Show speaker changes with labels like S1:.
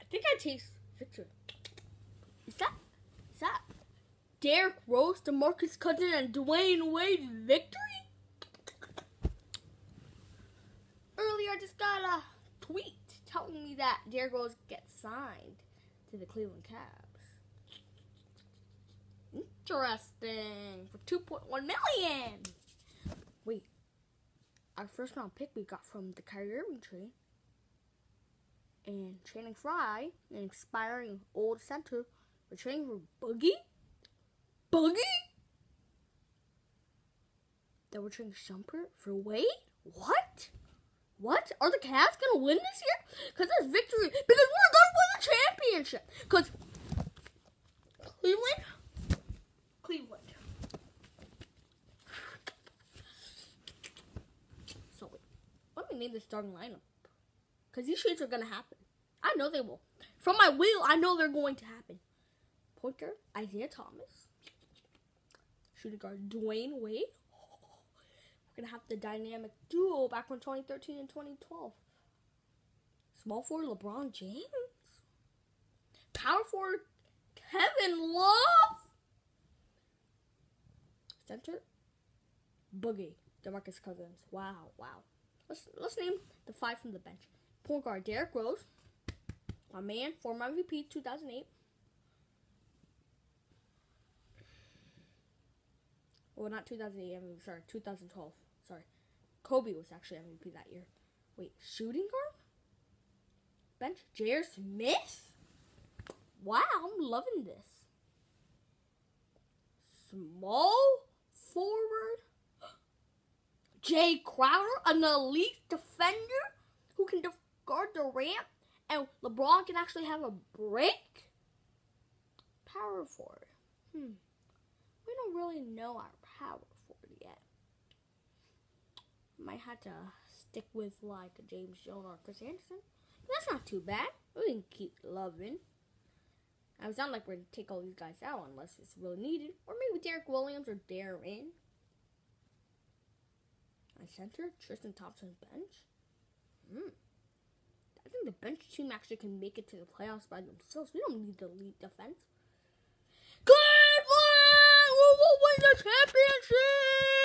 S1: think I taste victory. Is that Derrick Rose, DeMarcus Cousins, and Dwayne Wade victory? Earlier, I just got a tweet telling me that Derrick Rose gets signed to the Cleveland Cavs. Interesting. For $2.1 million. Wait. Our first round pick we got from the Kyrie Irving trade. And Channing Frye, an expiring old center. We're trading for Boogie? Then we're trading Shumpert for Wade? What? Are the Cavs going to win this year? Because that's victory. Because we're going to win the championship. Because Cleveland. So wait. Let me name the starting lineup. Because these trades are going to happen. I know they will. From my wheel, I know they're going to happen. Point guard, Isaiah Thomas. Shooting guard, Dwayne Wade. We're going to have the dynamic duo back from 2013 and 2012. Small forward, LeBron James. Power forward, Kevin Love. Center, Boogie, DeMarcus Cousins. Wow. Let's name the five from the bench. Point guard, Derrick Rose. My man, former MVP, 2008. Well, not 2008, sorry, 2012. Sorry. Kobe was actually MVP that year. Wait, shooting guard? Bench, J.R. Smith? Wow, I'm loving this. Small forward, Jay Crowder, an elite defender who can guard the ramp, and LeBron can actually have a break. Power forward. We don't really know our power forward yet. Might have to stick with like a James Jones or Chris Anderson. That's not too bad. We can keep loving. It's not like we're going to take all these guys out unless it's really needed. Or maybe Derek Williams or Darren. I center, Tristan Thompson's bench. I think the bench team actually can make it to the playoffs by themselves. We don't need the elite defense. Cleveland will win the championship!